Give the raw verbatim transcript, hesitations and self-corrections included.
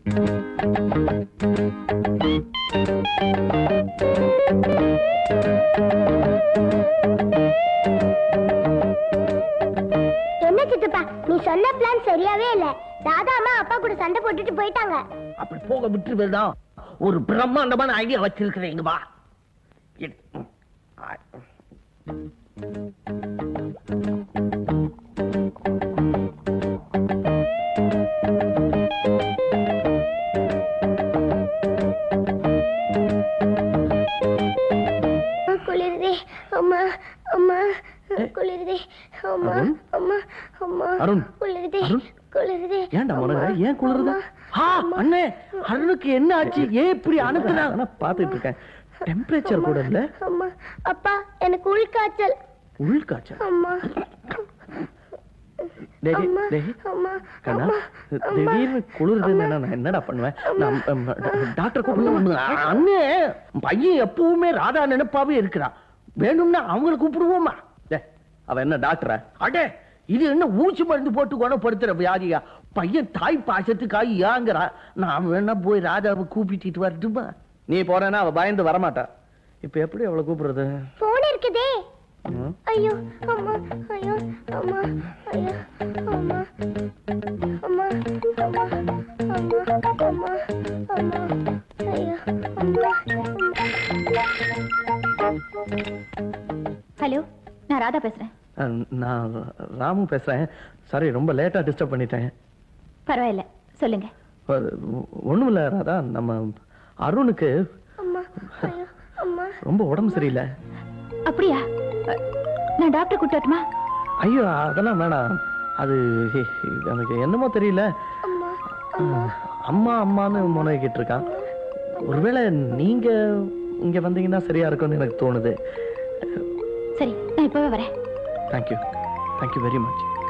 என்ன சித்தப்பா, நீ சொன்ன பிளான் சரியாவே இல்ல. ராதா அம்மா அப்பா கூட சண்டை போட்டுட்டு போயிட்டாங்க. அப்படி போக விட்டு வேண்டாம். ஒரு பிரம்மாண்டமான ஐடியா வச்சிருக்கிறேன். இங்க வா. குளிருதே அம்மா, அம்மா குளிருதே அம்மா, அம்மா, அம்மா அருண், குளிருதே, குளிருதே. ஏன்டா மனோகர, ஏன் குளிருது? அண்ணே, அருணுக்கு என்ன ஆச்சு? ஏன் இப்படி அனுப்புனா? பாத்துட்டு இருக்கேன். டெம்பரேச்சர் கூட இல்ல. அம்மா, அப்பா எனக்கு உள்காய்ச்சல். உள்காய்ச்சல்? அம்மா, திடீர்னு குளிருதுன்னு நான் என்னடா பண்ணுவேன்? டாக்டர் கூப்பிடுவோம். அண்ணே, பையன் எப்பவுமே ராதா நினைப்பாவே இருக்கிறான். வேணும்னா அவங்களை கூப்பிடுவோமா? அவ என்ன டாக்டரா? அடே, இது என்ன ஊசி மருந்து போட்டு குணப்படுத்துற வியாதியா? பையன் தாய் பாசத்துக்காக ஏங்குறா. நான் வேணா போய் ராதாவை கூப்பிட்டு வரட்டுமா? நீ போறேன்னா அவ பயந்து வரமாட்டா. இப்ப எப்படி அவளை கூப்பிடுறது? போன் இருக்குதே. ஐயோ அம்மா, ஐயோ அம்மா, ஐயோ அம்மா, அம்மா, அம்மா, அம்மா, அம்மா, அம்மா, ஐயோ அம்மா. ஹலோ, நான் ராதா பேசுறேன். நான் ராமு பேசுறேன். சாரி, ரொம்ப லேட்டா டிஸ்டர்ப் பண்ணிட்டேன். பரவாயில்ல, சொல்லுங்க. ஒண்ணும் இல்ல ராதா, நம்ம அருணுக்கு ரொம்ப உடம்பு சரியில்லை. அப்படியா? நான் டாக்டர் கூட்டட்டுமா? ஐயோ, அதெல்லாம் வேணாம். அது எனக்கு என்னமோ தெரியல. அம்மா அம்மான்னு முனைகிட்டு இருக்கான். ஒருவேளை நீங்க இங்க வந்தீங்கன்னா சரியா இருக்கும்னு எனக்கு தோணுது. சரி, நான் இப்பவே வரேன். Thank you, thank you very much.